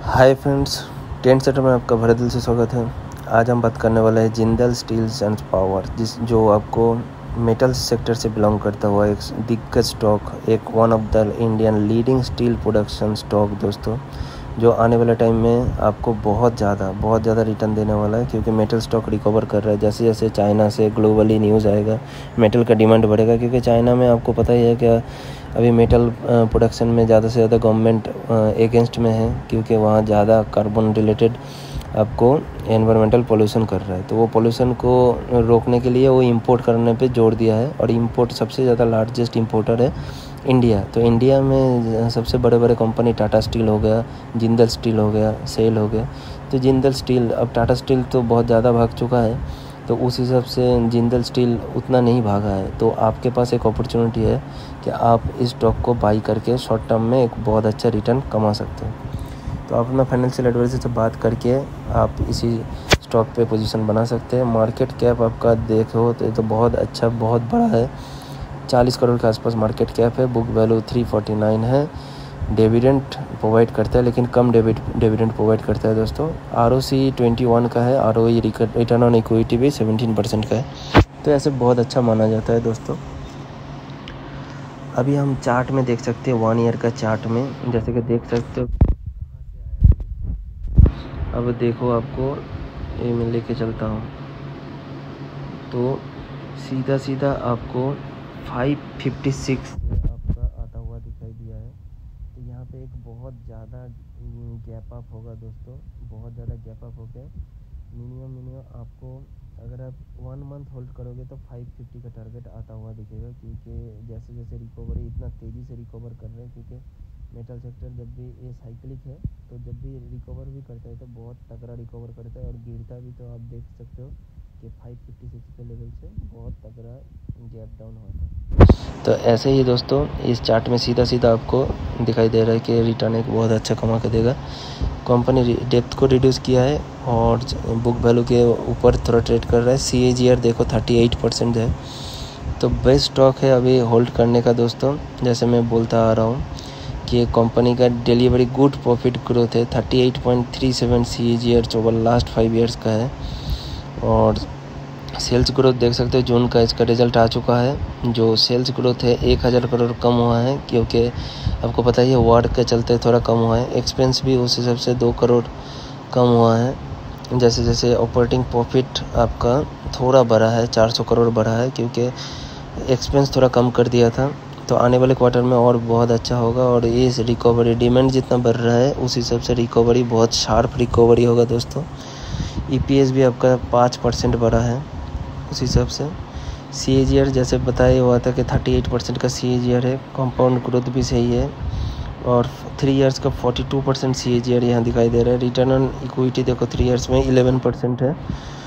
Hi friends, tent shutter में आपका भरे दिल से स्वागत है। आज हम बात करने वाले हैं जिंदल स्टील्स एंड पावर, जो आपको मेटल सेक्टर से बिलोंग करता हुआ एक दिग्गज स्टॉक, एक one of the Indian leading steel production stock दोस्तों, जो आने वाले टाइम में आपको बहुत ज़्यादा रिटर्न देने वाला है, क्योंकि मेटल स्टॉक रिकवर कर रहा है। जैसे जैसे चाइना से ग्लोबली न्यूज़ आएगा, मेटल का डिमांड बढ़ेगा, क्योंकि चाइना में आपको पता ही है कि अभी मेटल प्रोडक्शन में ज़्यादा से ज़्यादा गवर्नमेंट अगेंस्ट में है, क्योंकि वहाँ ज़्यादा कार्बन रिलेटेड आपको एनवायरमेंटल पोल्यूशन कर रहा है। तो वो पोल्यूशन को रोकने के लिए वो इंपोर्ट करने पे जोर दिया है, और इंपोर्ट सबसे ज़्यादा लार्जेस्ट इंपोर्टर है इंडिया। तो इंडिया में सबसे बड़े बड़े कंपनी टाटा स्टील हो गया, जिंदल स्टील हो गया, सेल हो गया। तो जिंदल स्टील, अब टाटा स्टील तो बहुत ज़्यादा भाग चुका है, तो उस हिसाब से जिंदल स्टील उतना नहीं भागा है। तो आपके पास एक अपॉर्चुनिटी है कि आप इस स्टॉक को बाई करके शॉर्ट टर्म में एक बहुत अच्छा रिटर्न कमा सकते हो। तो आप अपना फाइनेंशियल एडवाइजर से बात करके आप इसी स्टॉक पे पोजीशन बना सकते हैं। मार्केट कैप आपका देखो तो ये तो बहुत अच्छा, बहुत बड़ा है, 40 करोड़ के आसपास मार्केट कैप है। बुक वैल्यू 349 है। डिविडेंड प्रोवाइड करता है, लेकिन कम डिविडेंड प्रोवाइड करता है दोस्तों। ROC 21 का है, ROE रिटर्न ऑन इक्विटी भी 17% का है। तो ऐसे बहुत अच्छा माना जाता है दोस्तों। अभी हम चार्ट में देख सकते हैं, 1 ईयर का चार्ट में, जैसे कि देख सकते हो। अब देखो, आपको ये मैं लेके चलता हूँ तो सीधा आपको 556 आपका आता हुआ दिखाई दिया है। तो यहाँ पे एक बहुत ज़्यादा गैप अप होगा दोस्तों, बहुत ज़्यादा गैप अप हो गया। मिनिमम आपको, अगर आप 1 मंथ होल्ड करोगे तो 550 का टारगेट आता हुआ दिखेगा, क्योंकि जैसे जैसे रिकवरी इतना तेज़ी से रिकवर कर रहे हैं, क्योंकि मेटल सेक्टर जब भी ये साइक्लिक है, तो जब भी रिकवर भी करता है तो बहुत तगड़ा रिकवर करता है, और गिरता भी तो आप देख सकते हो कि 556 के लेवल से बहुत तगड़ा गैप डाउन होता है। तो ऐसे ही दोस्तों, इस चार्ट में सीधा आपको दिखाई दे रहा है कि रिटर्न एक बहुत अच्छा कमा के देगा। कंपनी डेप्थ को रिड्यूस किया है और बुक वैल्यू के ऊपर थोड़ा ट्रेड कर रहा है। CAGR देखो 38% है। तो बेस्ट स्टॉक है अभी होल्ड करने का दोस्तों। जैसे मैं बोलता आ रहा हूँ कि कंपनी का डिलीवरी गुड प्रॉफिट ग्रोथ है, 38.37 CAGR ओवर लास्ट 5 ईयर्स का है। और सेल्स ग्रोथ देख सकते हो, जून का इसका रिजल्ट आ चुका है। जो सेल्स ग्रोथ है 1000 करोड़ कम हुआ है, क्योंकि आपको पता ही है वॉर के चलते थोड़ा कम हुआ है। एक्सपेंस भी उस हिसाब से 2 करोड़ कम हुआ है। जैसे जैसे ऑपरेटिंग प्रॉफिट आपका थोड़ा बढ़ा है, 400 करोड़ बढ़ा है, क्योंकि एक्सपेंस थोड़ा कम कर दिया था। तो आने वाले क्वार्टर में और बहुत अच्छा होगा, और ये रिकवरी डिमांड जितना बढ़ रहा है उस हिसाब से रिकवरी बहुत शार्प रिकवरी होगा दोस्तों। EPS भी आपका 5% बढ़ा है उस हिसाब से। CAGR जैसे बताया हुआ था कि 38% का CAGR है, कंपाउंड ग्रोथ भी सही है, और 3 ईयर्स का 42% CAGR यहाँ दिखाई दे रहा है। रिटर्न ऑन इक्विटी देखो 3 ईयर्स में 11% है।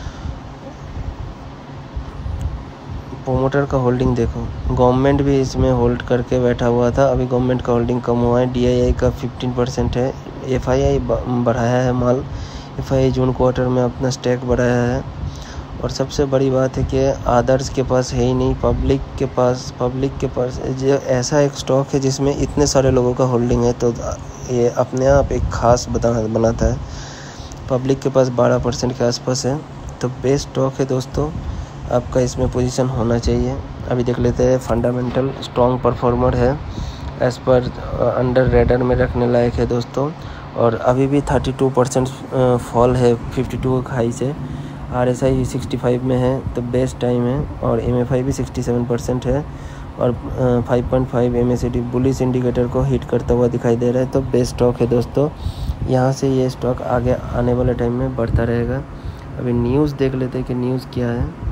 प्रोमोटर का होल्डिंग देखो, गवर्नमेंट भी इसमें होल्ड करके बैठा हुआ था, अभी गवर्नमेंट का होल्डिंग कम हुआ है। DII का 15% है। FII बढ़ाया है माल, FII जून क्वार्टर में अपना स्टैक बढ़ाया है। और सबसे बड़ी बात है कि आदर्स के पास है ही नहीं, पब्लिक के पास जो ऐसा एक स्टॉक है जिसमें इतने सारे लोगों का होल्डिंग है, तो ये अपने आप एक खास बनाता है। पब्लिक के पास 12% के आसपास है। तो बेस्ट स्टॉक है दोस्तों, आपका इसमें पोजीशन होना चाहिए। अभी देख लेते हैं, फंडामेंटल स्ट्रॉन्ग परफॉर्मर है, एज पर अंडर रेडर में रखने लायक है दोस्तों। और अभी भी 32% फॉल है 52 हाई से। RSI 65 में है, तो बेस्ट टाइम है। और MFI भी 67% है, और 5.5 MACD बुलिश इंडिकेटर को हिट करता हुआ दिखाई दे रहा है। तो बेस्ट स्टॉक है दोस्तों, यहाँ से ये स्टॉक आगे आने वाले टाइम में बढ़ता रहेगा। अभी न्यूज़ देख लेते हैं कि न्यूज़ क्या है।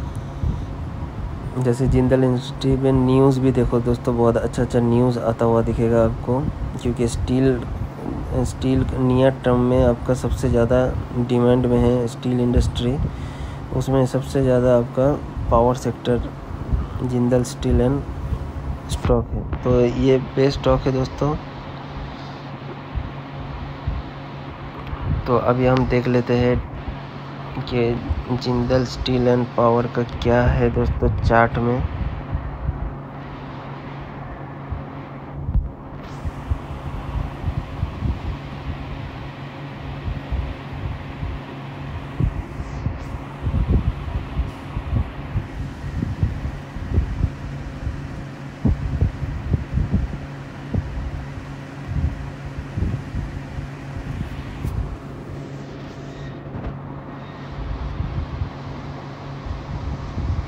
जैसे जिंदल इंडस्ट्री में न्यूज़ भी देखो दोस्तों, बहुत अच्छा न्यूज़ आता हुआ दिखेगा आपको, क्योंकि स्टील नियर टर्म में आपका सबसे ज़्यादा डिमांड में है स्टील इंडस्ट्री। उसमें सबसे ज़्यादा आपका power sector Jindal steel and stock है। तो ये बेस्ट स्टॉक है दोस्तों। तो अभी हम देख लेते हैं कि जिंदल स्टील एंड पावर का क्या है दोस्तों चार्ट में।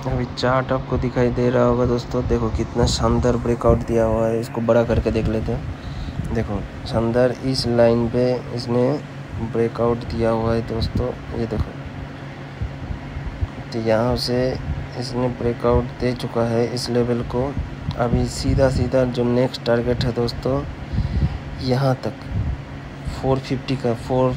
अभी चार्ट आपको दिखाई दे रहा होगा दोस्तों, देखो कितना शानदार ब्रेकआउट दिया हुआ है। इसको बड़ा करके देख लेते हैं। देखो शानदार इस लाइन पे इसने ब्रेकआउट दिया हुआ है दोस्तों, ये देखो। तो यहाँ से इसने ब्रेकआउट दे चुका है इस लेवल को। अभी सीधा सीधा जो नेक्स्ट टारगेट है दोस्तों, यहाँ तक 450 का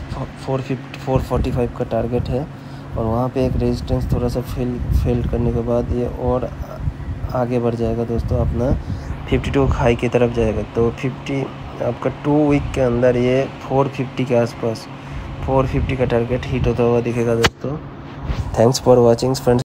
445 का टारगेट है। और वहाँ पे एक रेजिस्टेंस थोड़ा सा फेल करने के बाद ये और आगे बढ़ जाएगा दोस्तों, अपना 52 हाई की तरफ जाएगा। तो 50 आपका 2 वीक के अंदर ये 450 के आसपास 450 का टारगेट हिट होता हुआ दिखेगा दोस्तों। Thanks for watching friends.